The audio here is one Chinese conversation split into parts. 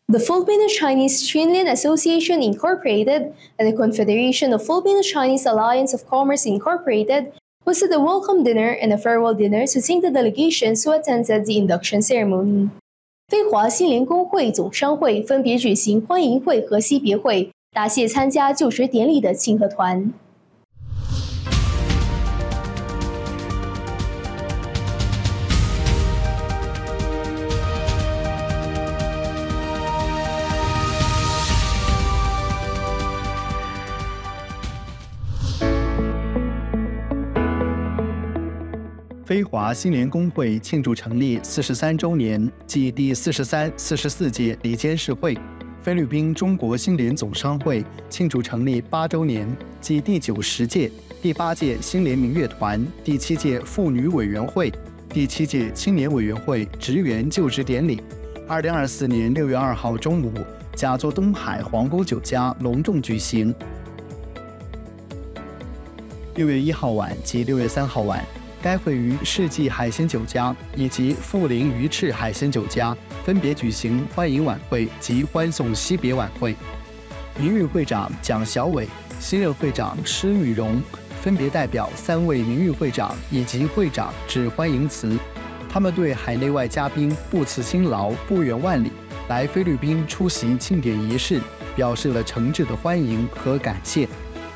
The Filipino-Chinese Chinlian Association Incorporated and the Confederation of Filipino-Chinese Alliance of Commerce Incorporated hosted a welcome dinner and a farewell dinner to thank the delegations who attended the induction ceremony. 非华新联工会总商会分别举行欢迎会和惜别会，答谢参加就职典礼的庆贺团。 非华新联工会庆祝成立43周年暨第43、44届理监事会；菲律宾中国新联总商会庆祝成立8周年暨第90届、第8届新联民乐团、第7届妇女委员会、第7届青年委员会职员就职典礼。2024年6月2号中午，甲座东海皇宫酒家隆重举行。6月1号晚及6月3号晚，该会于世纪海鲜酒家以及富林鱼翅海鲜酒家分别举行欢迎晚会及欢送惜别晚会。名誉会长蒋小伟、新任会长施玉荣分别代表3位名誉会长以及会长致欢迎词。他们对海内外嘉宾不辞辛劳、不远万里来菲律宾出席庆典仪式，表示了诚挚的欢迎和感谢。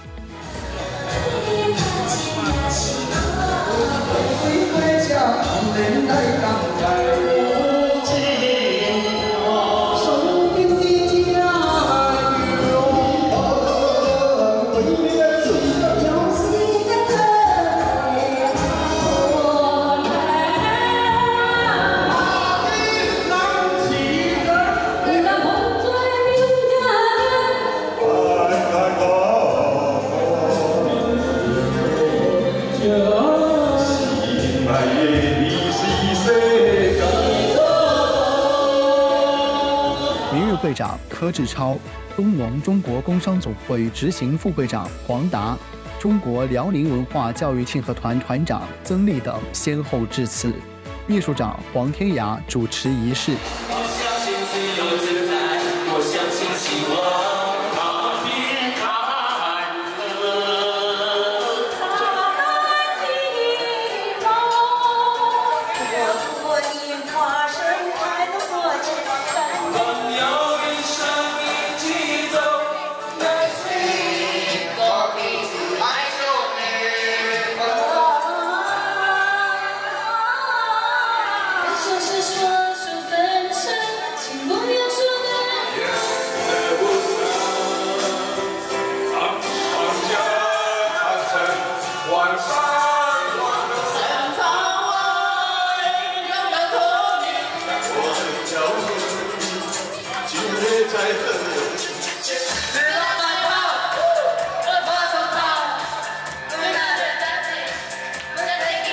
会长柯志超、东盟中国工商总会执行副会长黄达、中国辽宁文化教育庆贺团团长曾丽等先后致辞，秘书长黄天涯主持仪式。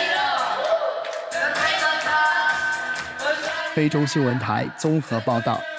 非洲新闻台综合报道。